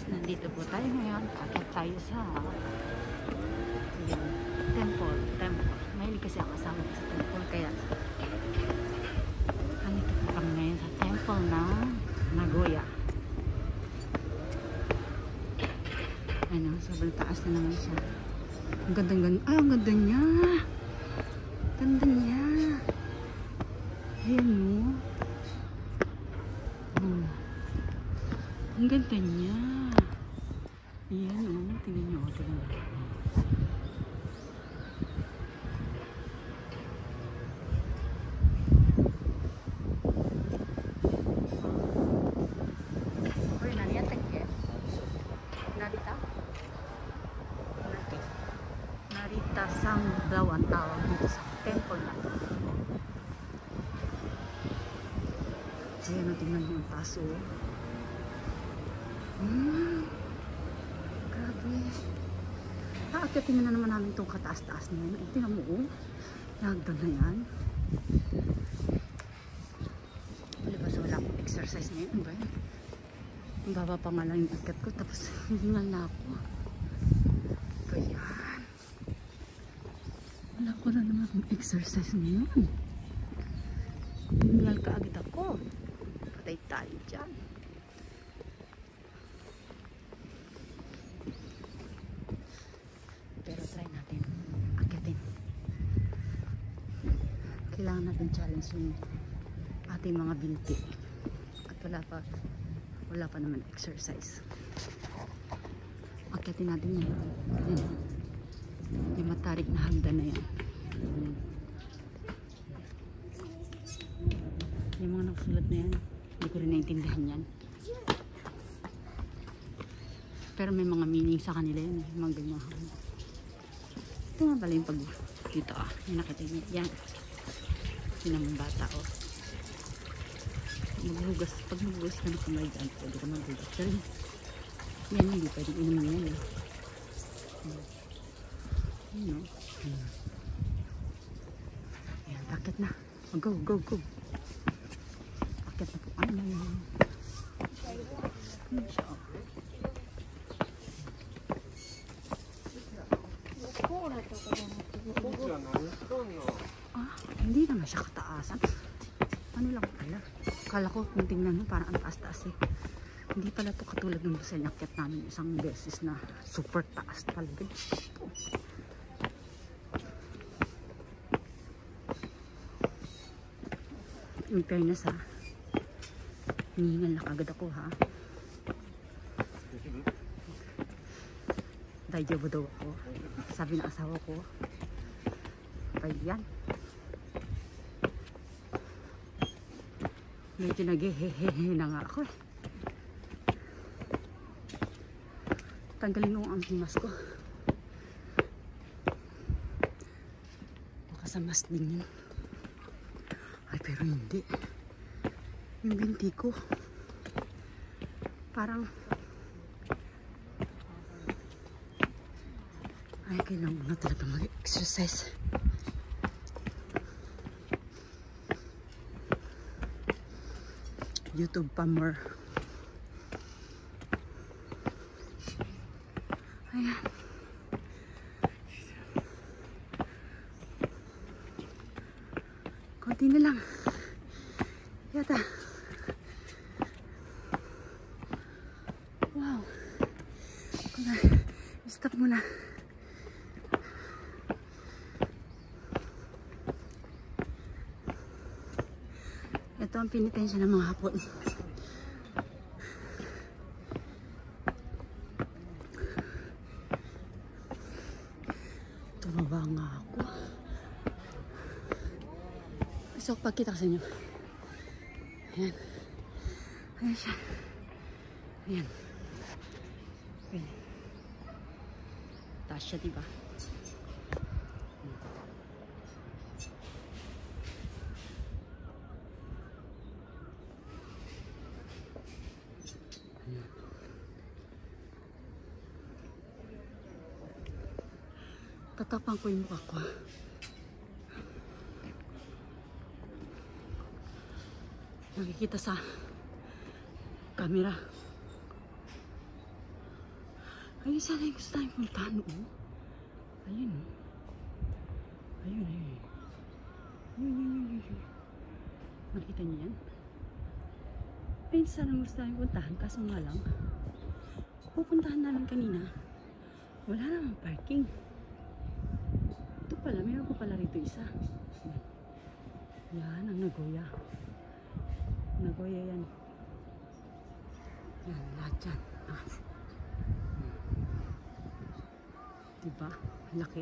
Nandito po tayo ngayon. Akit tayo sa temple. Mahilig kasi ako kasama sa temple. Kaya nandito po kami ngayon sa temple ng Nagoya. Ano, sobrang taas na naman siya. Ang ganda-ganda. Ah, ang ganda niya. Ganda niya. Ayan mo. Ang ganda niya. Ayan o. Tingnan niyo. Tingnan niyo. Uy, naniyatek ya? Narita? Narita Sang daw ang tawag dito sa temple na ito. Ayan o. Tingnan niyo ang taso. Grabe. Aakyatin na naman namin itong kataas-taas na yan. Tingnan mo, oh. Nagdan na yan. Palibas wala akong exercise na yun. Ba? Ang baba pa nga lang yung akyat ko. Tapos hihingal na ako. Ganyan. Wala ko na naman akong exercise na yun. Hihingal ka agad ako. Patay tayo dyan. Pero try natin akyatin. Kailangan natin challenge yung ating mga binti. At wala pa naman exercise. Akyatin natin yun. Yung matarik na hagdan na yan. Yung mga nakasulat na yan, hindi ko rin naintindihan yan. Pero may mga meaning sa kanila yun. Mga ganyan. Ito nga pala yung pag dito yung nakita niya yan. Yun ang bata maghugas, pag maghugas ka na kamay dyan pwede ka maghugas, pero yan hindi pwedeng inumin yan yun yan, akit na go akit na po hindi naman siya kataasan. Ano lang pala. Kala ko kung tingnan mo parang ang taas-taas eh. Hindi pala to katulad ng sa inakyat namin isang beses na super taas talaga. In fairness ha. Hinihingal na kagad ako ha. Daijoubu daw ako. Sabi ng asawa ko. Pwede yan. Medyo nag-hehehe na nga ako eh. Tanggalin mo ang himas ko. Baka sa mas din yun. Ay pero hindi. Yung binti ko. Parang ay kailangan na talaga mag-exercise. YouTube pa more. Ayan. Konti na lang. Yata. Wow. Stop muna. Ito ang pinitensya ng mga hapon. Tumaba nga ako. So, pagkita ko sa inyo. Ayan. Ayan siya. Ayan. Ayan. Taas siya, diba? Tatapang ko yung mukha ko. Nakikita sa camera. Ayun, sana yung gusto tayong puntahan, oh. Ayun, oh. Ayun, ayun. Ayun. Nakita niyo yan? Ayun, sana gusto tayong puntahan. Kaso nga lang, pupuntahan namin kanina. Wala namang parking. Ito pala, mayroon pa pala rito isa. Yan, ang Nagoya. Nagoya yan. Yan, lahat yan. Diba? Laki.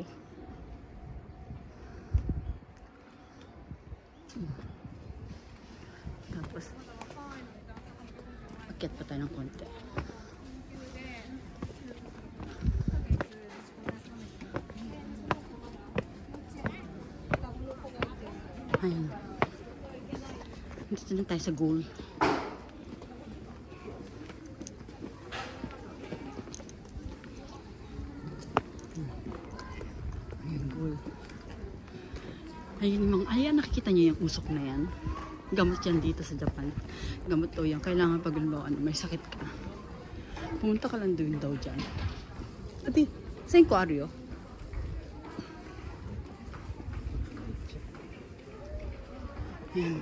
Tapos, akyat pa tayo ng konti. Ayan. Dito na tayo sa goal. Ayan, goal. Ayan, ayan, nakikita niyo yung usok na yan. Gamot yan dito sa Japan. Gamot to yan. Kailangan pag may sakit ka. Pumunta ka lang doon daw dyan. Ati, sa aquario. Ayan.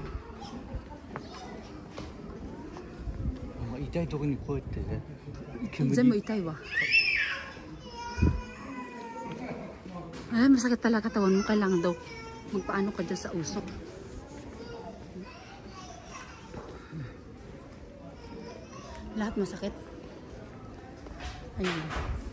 痛いとこにこうやってね。 全部痛いわ。Ay, masakit talaga katawan mo. Kailangan daw magpaano ka dyan sa usok. Lahat masakit. Ayun.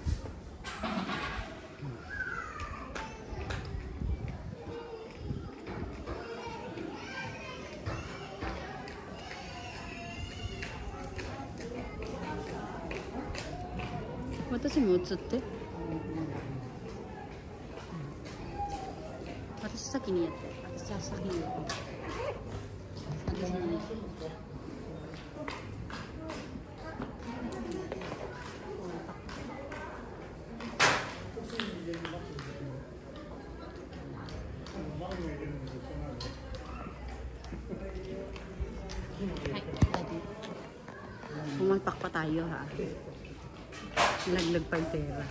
Watashi mo utsutte? Watashi saki ni yatte. Watashi saki ni yatte. Ay, tadi. Pumalpak pa tayo ha. Laglag pa yung pera.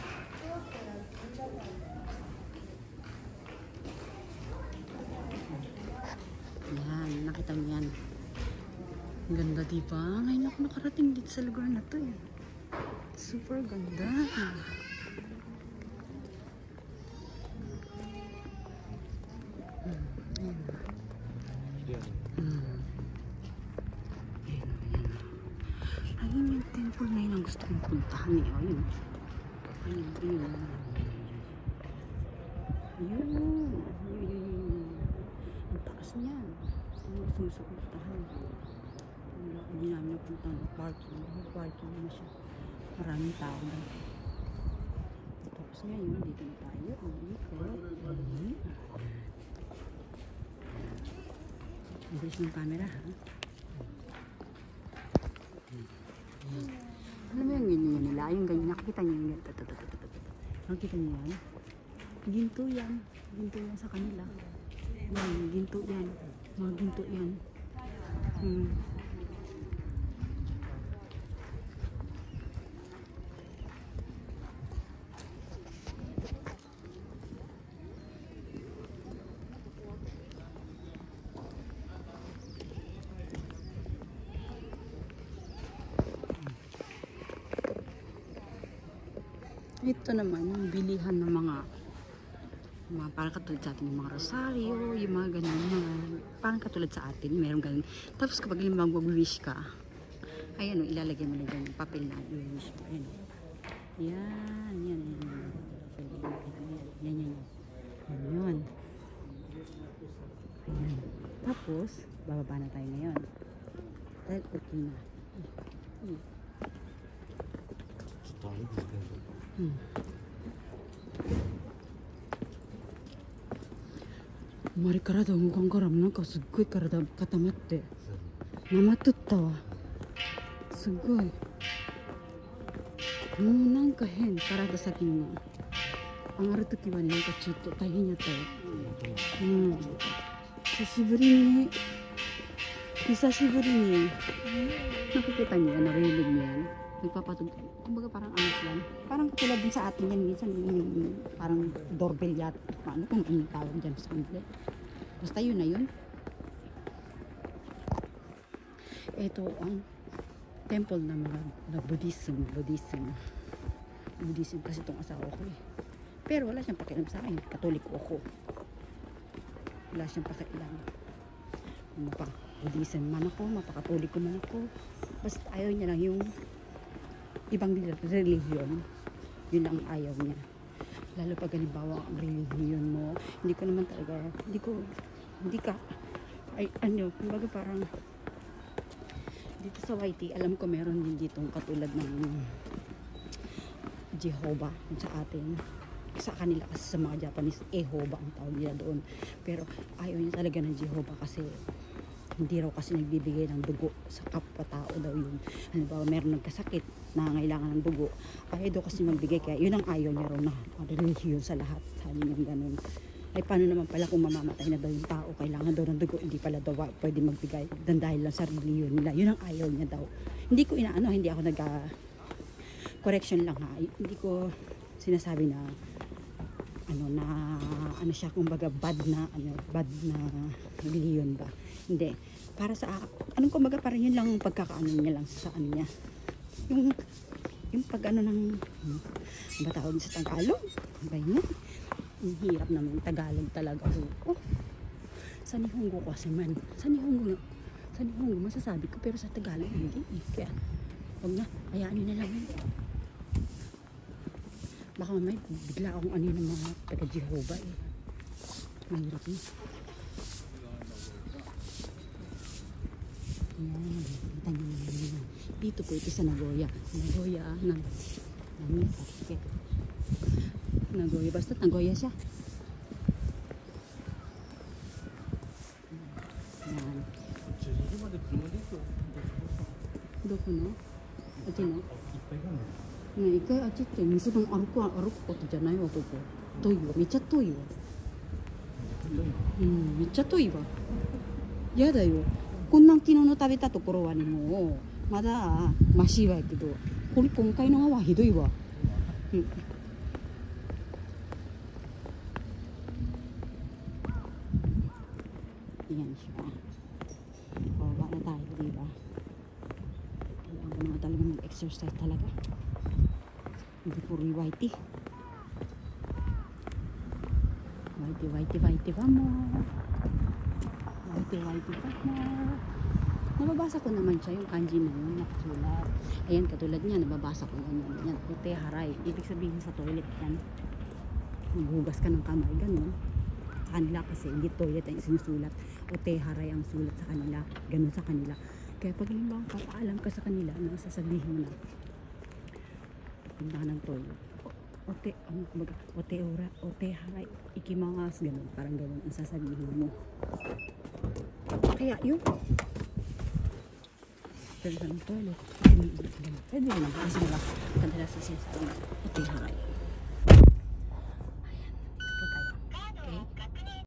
Yan, nakita mo yan. Ang ganda diba? Ngayon ako nakarating dito sa lugar na to eh. Super ganda. Ayun yung temple na yun ang gusto kong puntahan eh. Ayun. Ayun. Ang taas niyan. Ang gusto kong puntahan. Hindi namin napuntahan ng parking. Parking na siya. Maraming tao na. Tapos ngayon, dito na tayo. Ang ikot. Ang bilis ng camera ha. Alam mo yung ganyan nila, yung ganyan, nakikita niyo yung ganyan, nakikita niyo yan? Ginto yan sa kanila. Yan, ginto yan, mga ginto yan. Ito naman yung bilihan ng mga parang katulad sa atin yung mga rosaryo, yung mga ganun, parang katulad sa atin, meron ganun. Tapos kapag mag-wish ka, ayan o, ilalagay mo na dyan yung papel na i-wish mo. Ayan o. Yan. Yan. Ayan. Tapos, bababa na tayo ngayon. Dahil okay na. Mari karada umukanからなんかすっごい体固まってなまっとったわすごいもうなんか変体先に上がるときはねなんかちょっと大変やったよ久しぶりにnakikita niyo naririnig niyo yan nagpapatugtog. Kumbaga parang ano sila. Parang tulad din sa atin yan minsan. Parang doorbell yat. Paano kung anong tawag dyan sa kanila. Basta yun na yun. Ito ang temple ng mga Buddhism kasi itong asawa ko eh. Pero wala siyang pakialam sa akin. Katoliko ako. Wala siyang pakialam. Mapa-Buddhism man ako, mapakatoliko man ako. Basta ayaw niya lang yung ibang religion. Yun ang ayaw niya. Lalo pag halimbawa ang religion mo, hindi ko naman talaga, hindi ka, ay ano, kumbaga parang dito sa YT, alam ko meron din ditong katulad ng Jehovah sa atin. Sa kanila kasi sa mga Japanese, Jehovah ang tawag nila doon. Pero ayaw niya talaga ng Jehovah kasi hindi raw kasi nagbibigay ng dugo sa kapwa-tao daw yun. Halimbawa, meron nagkasakit na ngailangan ng dugo. Ayaw daw kasi magbigay, kaya yun ang ayaw niya raw na religion sa lahat. Sabi niya ganun. Ay paano naman pala kung mamamatay na daw yung tao, kailangan daw ng dugo, hindi pala daw pwede magbigay dahil lang sa religion nila. Yun ang ayaw niya daw. Hindi ko inaano, hindi ako correction lang ha. Hindi ko sinasabi na ano siya, kumbaga bad na religion ba. Hindi. Para sa anong kumbaga parang yun lang pagkakaano niya lang sa ano niya. Yung pag ano ng ba tawag sa Tagalog? Ba yun? Ang hirap naman Tagalog talaga. Oh. Sa Nihongo kasi man. Sa Nihongo masasabi ko pero sa Tagalog hindi. Kaya wag na. Hayaan nyo na lang yun. Baka may bigla akong ano ng mga taga-Jehovah eh. Mahirap na. Ayan, kita nyo naman. Dito po ito sa Nagoya. Nagoya ng Sakit. Nagoya, basta Nagoya siya. Ayan. Doko no? Aji no? ねえ、一回あっちって水の歩くことじゃないわ、ここ。遠いわ、めっちゃ遠いわ。うん、めっちゃ遠いわ。やだよ。こんな昨日の食べたところはね、もう、まだマシはやけど、これ今回のはひどいわ。うん。Ayan siya. Bawa na tayo, diba? Kailangan ko na talaga mag-exercise talaga. Hindi puro whitey. Whitey pa mo. Whitey pa mo. Nababasa ko naman siya yung kanji na yun, nakasulat. Ayan, katulad niya, nababasa ko yan. Ute haray. Ibig sabihin sa toilet yan. Maghugas ka ng kamay, ganun. Sa kanila kasi, hindi toilet ang sinusulat. Ute haray ang sulat sa kanila. Ganun sa kanila. Kaya pag halimbawa papaalam ka sa kanila, sasabihin mo na, punta ka ng toilet. Ote haray, ikimangas, ganun. Parang ganun ang sasabihin mo. Kaya yun. Punta ka ng toilet. Pwede mo na. Kasi wala. Kadalasan siya sa ote haray.